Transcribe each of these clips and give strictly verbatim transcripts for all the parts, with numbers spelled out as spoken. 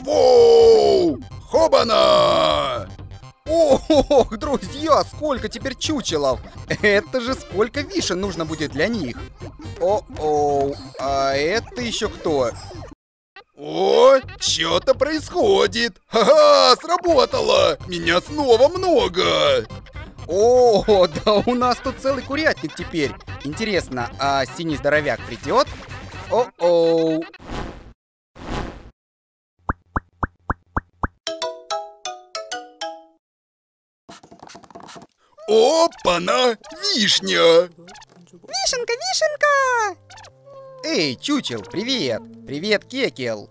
Воу! Хобана! Ох, друзья, сколько теперь чучелов! Это же сколько вишен нужно будет для них! О-оу, а это еще кто? О, что-то происходит! Ха-ха, сработало! Меня снова много! О, да у нас тут целый курятник теперь! Интересно, а синий здоровяк придет? О-оу! Опа-на! Вишня! Вишенка, вишенка! Эй, чучел, привет! Привет, Кекел!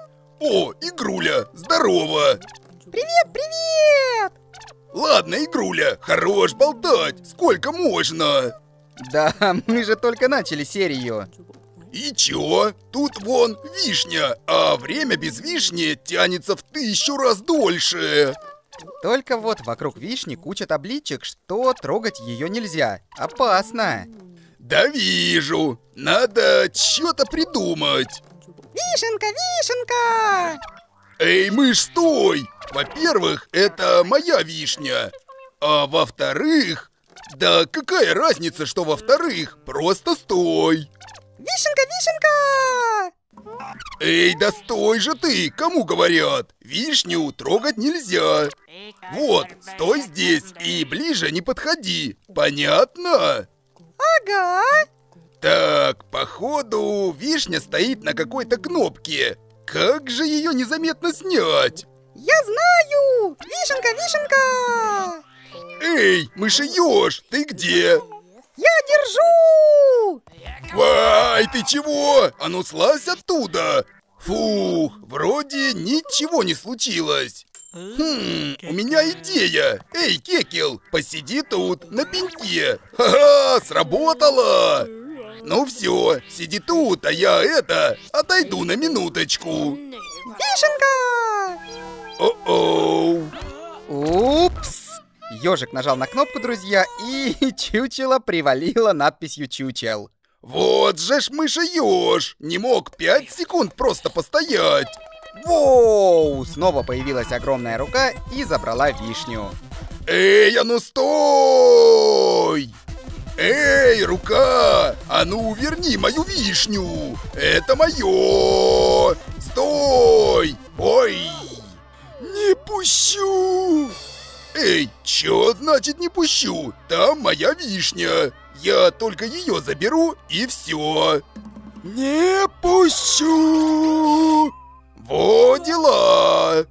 О, Игруля, здорово! Привет, привет! Ладно, Игруля, хорош болтать, сколько можно? Да, мы же только начали серию. И чё? Тут вон вишня, а время без вишни тянется в тысячу раз дольше. Только вот вокруг вишни куча табличек, что трогать ее нельзя. Опасно. Да вижу. Надо что-то придумать. Вишенка, вишенка! Эй, мышь, стой! Во-первых, это моя вишня. А во-вторых... Да какая разница, что во-вторых? Просто стой. Вишенка, вишенка! Эй, да стой же ты! Кому говорят? Вишню трогать нельзя. Вот, стой здесь и ближе не подходи. Понятно? Ага. Так, походу, вишня стоит на какой-то кнопке. Как же ее незаметно снять? Я знаю! Вишенка, вишенка! Эй, мышеёж, ты где? Я держу! Вай, ты чего? А ну слазь оттуда! Фух, вроде ничего не случилось. Хм, у меня идея. Эй, Кекел, посиди тут, на пеньке. Ха-ха, сработало. Ну все, сиди тут, а я это, отойду на минуточку. Вишенка! О-оу. Упс! Ежик нажал на кнопку, друзья, и чучело привалило надписью «Чучел». Вот же ж мышеёж, не мог пять секунд просто постоять. Воу! Снова появилась огромная рука и забрала вишню. Эй, а ну стой! Эй, рука! А ну верни мою вишню! Это мое! Стой! Ой! Не пущу! Эй, чё значит не пущу? Там моя вишня. Я только ее заберу и все. Не пущу! Во дела!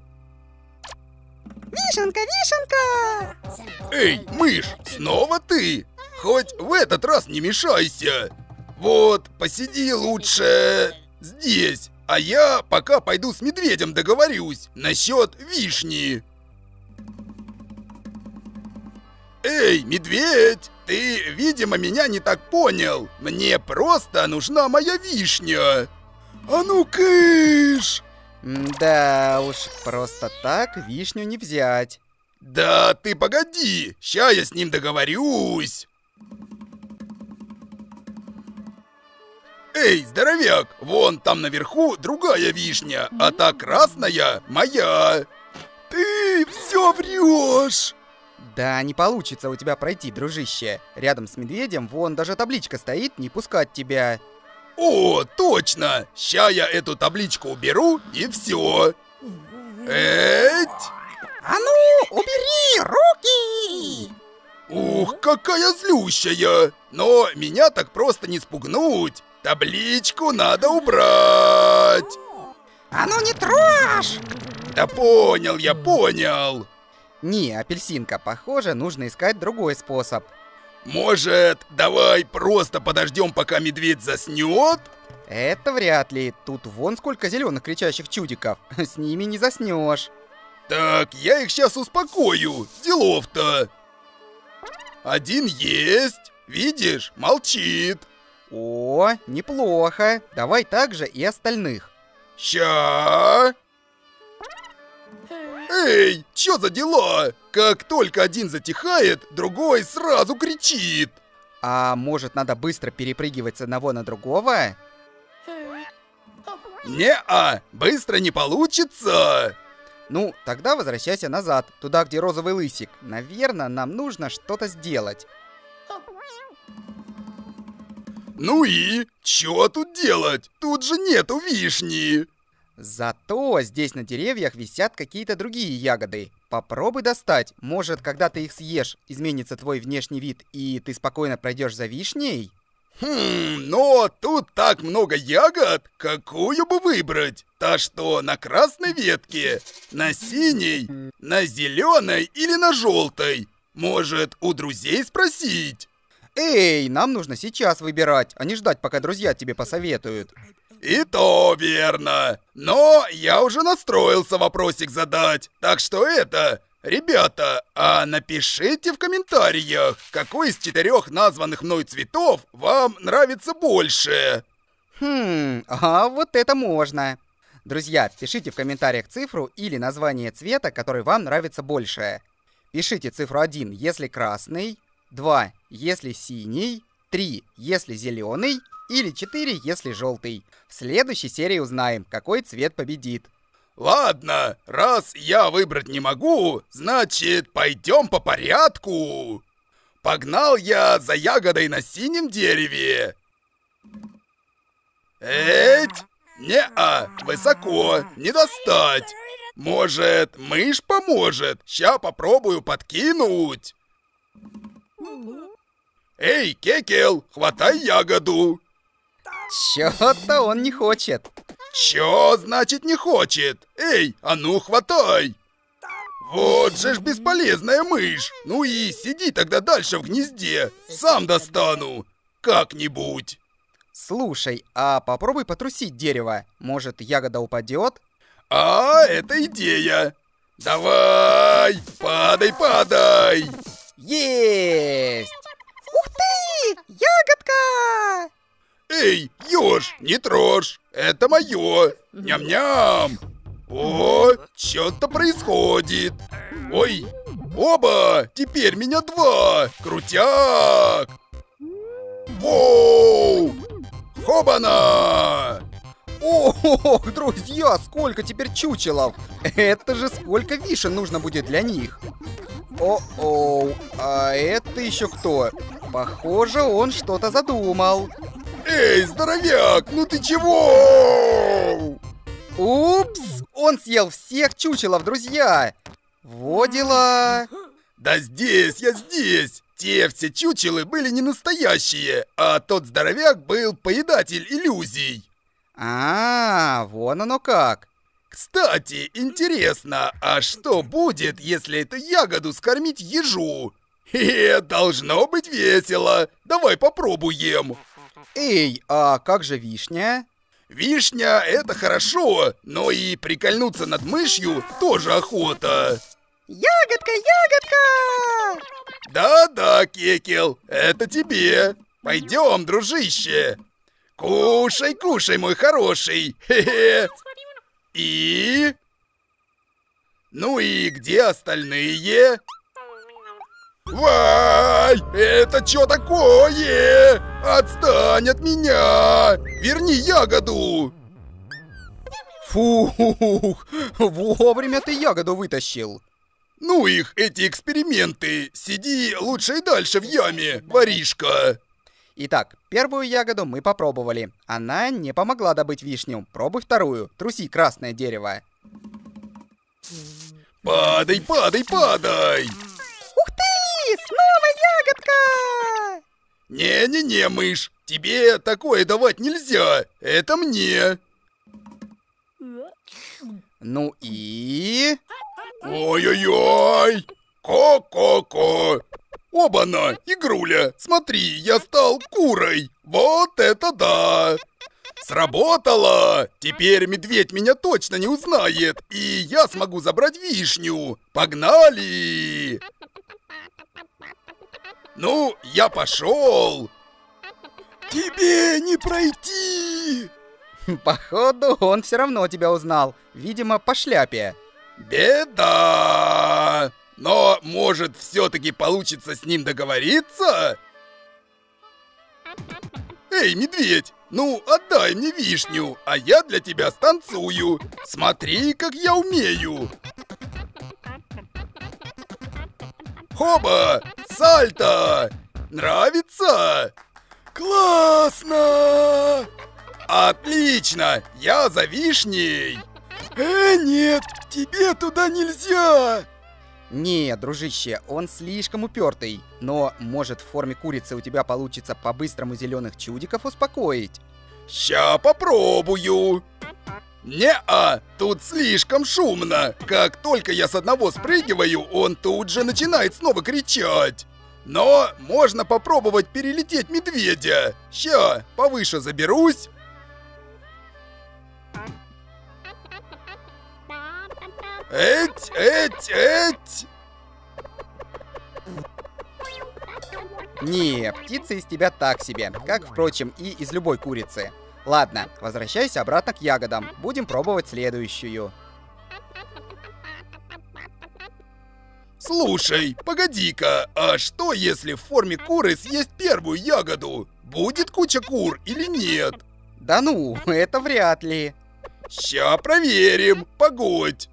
Вишенка, вишенка! Эй, мышь, снова ты? Хоть в этот раз не мешайся. Вот, посиди лучше здесь, а я пока пойду с медведем договорюсь насчет вишни. Эй, медведь, ты, видимо, меня не так понял. Мне просто нужна моя вишня. А ну кыш! Да уж, просто так вишню не взять. Да ты погоди, ща я с ним договорюсь. Эй, здоровяк, вон там наверху другая вишня, а та красная моя. Ты все врешь. Да не получится у тебя пройти, дружище. Рядом с медведем вон даже табличка стоит «Не пускать тебя». О, точно! Ща я эту табличку уберу и все. Эть! А ну, убери руки! Ух, какая злющая! Но меня так просто не спугнуть. Табличку надо убрать. А ну не трожь! Да понял, я понял. Не, апельсинка, похоже, нужно искать другой способ. Может, давай просто подождем, пока медведь заснет? Это вряд ли. Тут вон сколько зеленых кричащих чудиков. С ними не заснешь. Так, я их сейчас успокою. Делов-то. Один есть. Видишь, молчит. О, неплохо. Давай также и остальных. Ща. Эй, чё за дела? Как только один затихает, другой сразу кричит. А может, надо быстро перепрыгивать с одного на другого? Не-а, быстро не получится. Ну, тогда возвращайся назад, туда, где розовый лысик. Наверное, нам нужно что-то сделать. Ну и? Чё тут делать? Тут же нету вишни. Зато здесь на деревьях висят какие-то другие ягоды. Попробуй достать. Может, когда ты их съешь, изменится твой внешний вид, и ты спокойно пройдешь за вишней? Хм, но тут так много ягод. Какую бы выбрать? Та, что на красной ветке, на синей, на зеленой или на желтой? Может, у друзей спросить? Эй, нам нужно сейчас выбирать, а не ждать, пока друзья тебе посоветуют. И то верно. Но я уже настроился вопросик задать. Так что это... Ребята, а напишите в комментариях, какой из четырех названных мной цветов вам нравится больше. Хм, а вот это можно. Друзья, пишите в комментариях цифру или название цвета, который вам нравится больше. Пишите цифру один, если красный, два, если синий, три, если зеленый, или четыре, если желтый. В следующей серии узнаем, какой цвет победит. Ладно, раз я выбрать не могу, значит, пойдем по порядку. Погнал я за ягодой на синем дереве. Эть! Не-а, высоко, не достать. Может, мышь поможет? Ща попробую подкинуть. Эй, Кекел, хватай ягоду. Чё-то он не хочет. Чё значит не хочет? Эй, а ну хватай! Вот же ж бесполезная мышь. Ну и сиди тогда дальше в гнезде. Сам достану. Как-нибудь. Слушай, а попробуй потрусить дерево. Может, ягода упадет? А, это идея. Давай, падай, падай. Есть! Ух ты! Ягодка! Эй, ёж, не трожь. Это моё. Ням-ням. О, что-то происходит. Ой, оба, теперь меня два. Крутяк. Воу! Хобана! Ох, друзья, сколько теперь чучелов! Это же сколько вишен нужно будет для них! О-оу, а это еще кто? Похоже, он что-то задумал. Эй, здоровяк, ну ты чего? Упс, он съел всех чучелов, друзья! Во дела! Да здесь, я здесь! Те все чучелы были не настоящие, а тот здоровяк был поедатель иллюзий. А, вон оно как. Кстати, интересно, а что будет, если эту ягоду скормить ежу? Хе-хе, должно быть весело. Давай попробуем. Эй, а как же вишня? Вишня — это хорошо, но и прикольнуться над мышью тоже охота. Ягодка, ягодка! Да-да, Кекел, это тебе. Пойдем, дружище. Кушай, кушай, мой хороший. Хе-хе. И... Ну и где остальные? Вай! Это что такое? Отстань от меня! Верни ягоду! Фух, вовремя ты ягоду вытащил. Ну их, эти эксперименты. Сиди лучше и дальше в яме, воришка. Итак, первую ягоду мы попробовали. Она не помогла добыть вишню. Пробуй вторую. Труси красное дерево. Падай, падай, падай! Ух ты! Снова ягодка! Не-не-не, мышь, тебе такое давать нельзя. Это мне. Ну и... Ой-ой-ой! Ко-ко-ко! Оба-на, игруля, смотри, я стал курой. Вот это да! Сработало! Теперь медведь меня точно не узнает, и я смогу забрать вишню. Погнали! Ну, я пошел. Тебе не пройти! Походу, он все равно тебя узнал. Видимо, по шляпе. Беда! Но, может, все-таки получится с ним договориться? Эй, медведь, Ну, отдай мне вишню, а я для тебя станцую. Смотри, как я умею. Хоба! Сальто! Нравится? Классно! Отлично! Я за вишней! Э, нет! Тебе туда нельзя! Не, дружище, он слишком упертый. Но, может, в форме курицы у тебя получится по-быстрому зеленых чудиков успокоить? Ща попробую! Не-а, тут слишком шумно. Как только я с одного спрыгиваю, он тут же начинает снова кричать. Но можно попробовать перелететь медведя. Ща, повыше заберусь. Эть, эть, эть. Не, птица из тебя так себе, как, впрочем, и из любой курицы. Ладно, возвращайся обратно к ягодам. Будем пробовать следующую. Слушай, погоди-ка, а что если в форме куры съесть первую ягоду? Будет куча кур или нет? Да ну, это вряд ли. Ща проверим, погодь.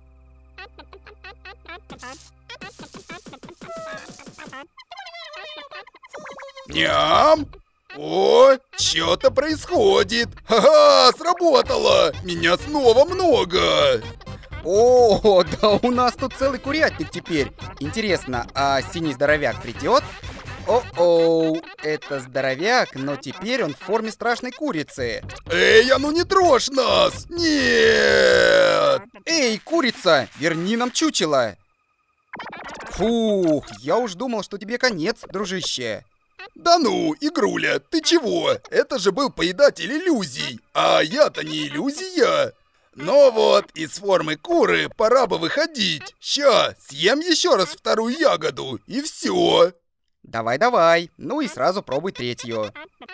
Ням! О, что-то происходит. Ха-ха, сработало. Меня снова много. О, да у нас тут целый курятник теперь. Интересно, а синий здоровяк придет? О-оу, это здоровяк, но теперь он в форме страшной курицы. Эй, а ну не трожь нас! Нет! Эй, курица, верни нам чучело. Фух, я уж думал, что тебе конец, дружище. Да ну, игруля, ты чего? Это же был поедатель иллюзий, а я-то не иллюзия. Но вот, из формы куры пора бы выходить. Ща, съем еще раз вторую ягоду, и все. Давай-давай, ну и сразу пробуй третью.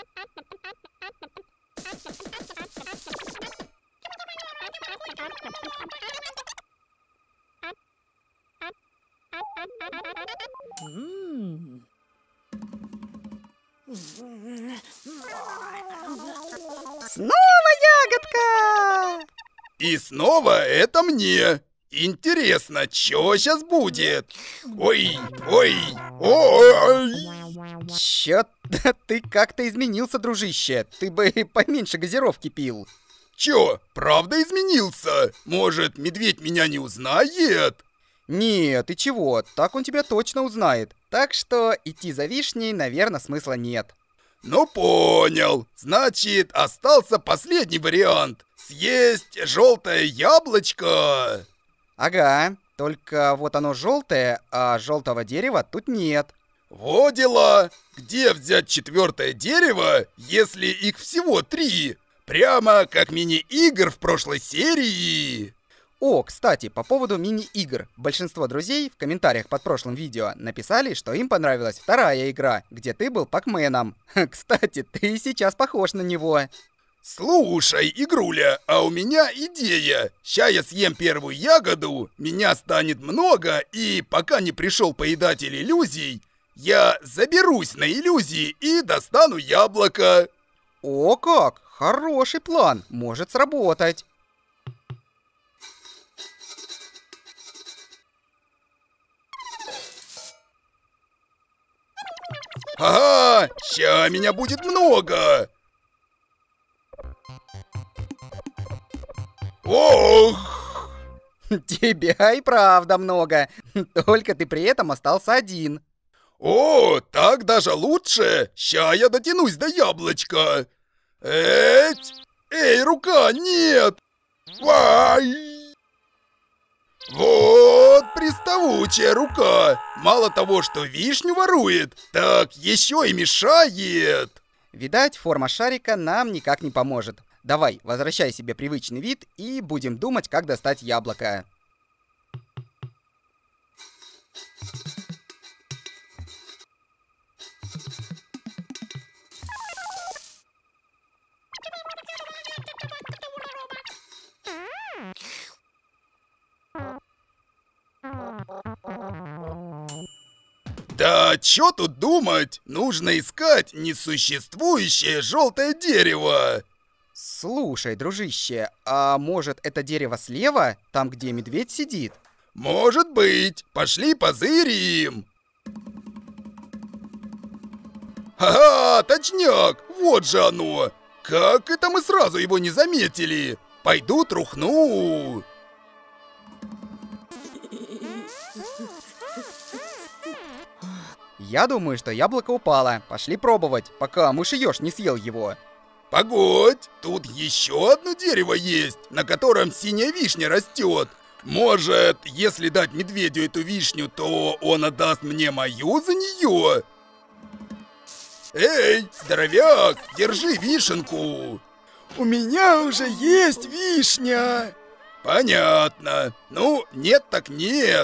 Снова ягодка! И снова это мне. Интересно, что сейчас будет? Ой, ой, ой. Чё-то ты как-то изменился, дружище. Ты бы поменьше газировки пил. Чё, правда изменился? Может, медведь меня не узнает? Нет, ты чего? Так он тебя точно узнает. Так что идти за вишней, наверное, смысла нет. Ну понял. Значит, остался последний вариант. Съесть желтое яблочко. Ага, только вот оно желтое, а желтого дерева тут нет. Во дела. Где взять четвертое дерево, если их всего три? Прямо как мини-игр в прошлой серии. О, кстати, по поводу мини-игр. Большинство друзей в комментариях под прошлым видео написали, что им понравилась вторая игра, где ты был Пакменом. Кстати, ты сейчас похож на него. Слушай, игруля, а у меня идея. Ща я съем первую ягоду, меня станет много, и пока не пришел поедатель иллюзий, я заберусь на иллюзии и достану яблоко. О как! Хороший план, может сработать. Ага, ща меня будет много. Ох! Тебя и правда много, только ты при этом остался один. О, так даже лучше. Ща я дотянусь до яблочка. Эть! Эй, рука, нет! Вай! Вот приставучая рука. Мало того, что вишню ворует, так еще и мешает. Видать, форма шарика нам никак не поможет. Давай, возвращай себе привычный вид и будем думать, как достать яблоко. Да чё тут думать? Нужно искать несуществующее желтое дерево. Слушай, дружище, а может это дерево слева, там где медведь сидит? Может быть. Пошли позырим. Ага, точняк, вот же оно. Как это мы сразу его не заметили? Пойду трухну. Я думаю, что яблоко упало. Пошли пробовать, пока мышеёж не съел его. Погодь, тут еще одно дерево есть, на котором синяя вишня растет. Может, если дать медведю эту вишню, то он отдаст мне мою за нее? Эй, здоровяк, держи вишенку. У меня уже есть вишня. Понятно. Ну, нет так нет.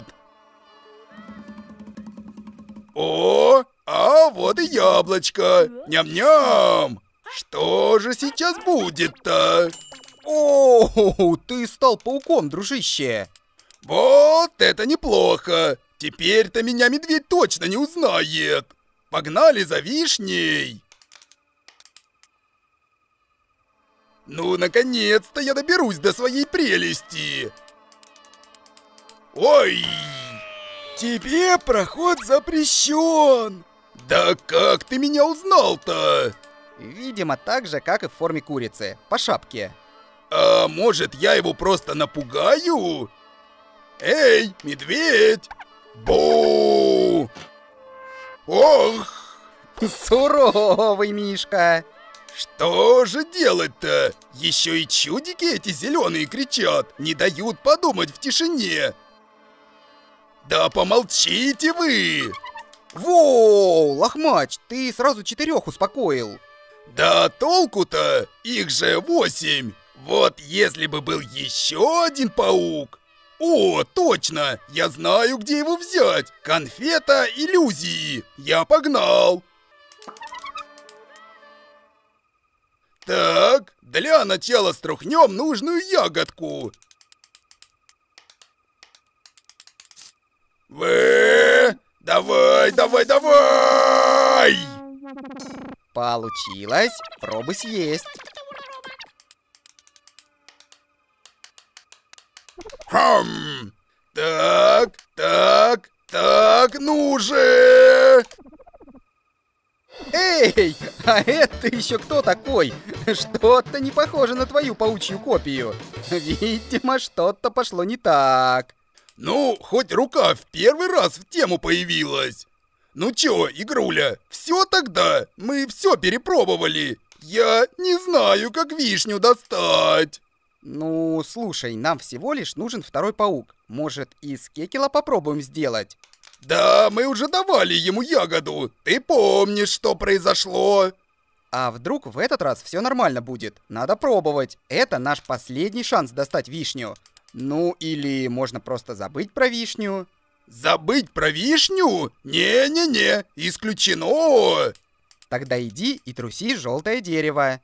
О, а вот и яблочко. Ням-ням. Что же сейчас будет-то? О, ты стал пауком, дружище. Вот это неплохо. Теперь-то меня медведь точно не узнает. Погнали за вишней. Ну, наконец-то я доберусь до своей прелести. Ой! Тебе проход запрещен. Да как ты меня узнал-то? Видимо, так же, как и в форме курицы, по шапке. А может, я его просто напугаю? Эй, медведь! Бу! Ох! Суровый Мишка. Что же делать-то? Еще и чудики эти зеленые кричат, не дают подумать в тишине. Да помолчите вы! Воу, Лохмач, ты сразу четырех успокоил. Да толку-то, их же восемь. Вот если бы был еще один паук. О, точно, я знаю, где его взять. Конфета иллюзии. Я погнал. Так, для начала струхнем нужную ягодку. Вэ, давай, давай, давай! Получилось. Пробуй съесть. Хм. Так, так, так, ну же! Эй, а это еще кто такой? Что-то не похоже на твою паучью копию. Видимо, что-то пошло не так. Ну, хоть рука в первый раз в тему появилась. Ну чё, игруля, все тогда? Мы все перепробовали. Я не знаю, как вишню достать. Ну, слушай, нам всего лишь нужен второй паук. Может, из кекела попробуем сделать? Да, мы уже давали ему ягоду. Ты помнишь, что произошло? А вдруг в этот раз все нормально будет? Надо пробовать. Это наш последний шанс достать вишню. Ну, или можно просто забыть про вишню. Забыть про вишню? Не-не-не, исключено. Тогда иди и труси желтое дерево.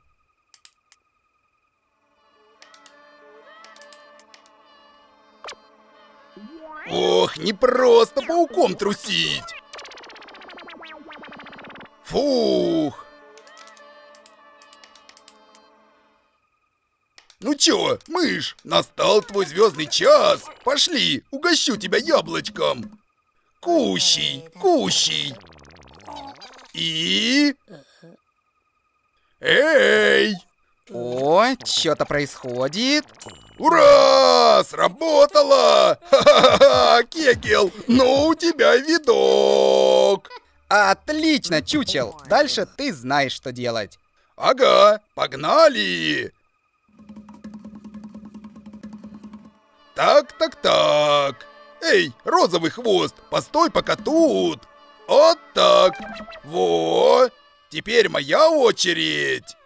Ох, не просто пауком трусить. Фух. Ну чё, мышь, настал твой звездный час. Пошли, угощу тебя яблочком. Кущий, кущий. И... Эй! О, что-то происходит. Ура! Сработало! Ха-ха-ха! Кекел, ну у тебя видок! Отлично, чучел. Дальше ты знаешь, что делать. Ага, погнали! Так, так, так. Эй, розовый хвост, постой пока тут. Вот так. Во. Теперь моя очередь.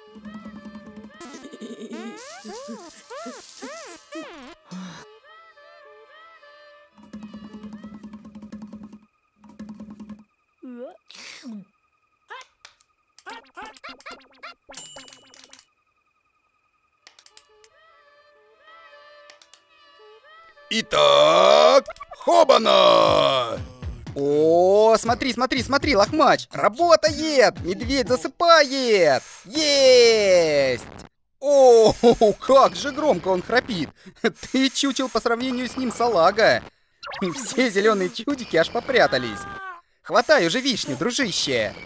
Итак, хобана! О, смотри, смотри, смотри, Лохмач, работает! Медведь засыпает! Есть! О, как же громко он храпит. Ты чучел по сравнению с ним салага. Все зеленые чудики аж попрятались. Хватай уже вишню, дружище.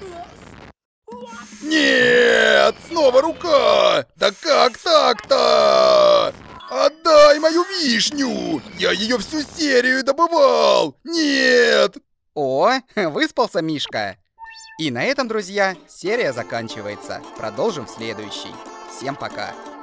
Нет, снова рука! Да как так-то? Отдай мою вишню! Я ее всю серию добывал! Нет! О, выспался Мишка. И на этом, друзья, серия заканчивается. Продолжим в следующей. Всем пока.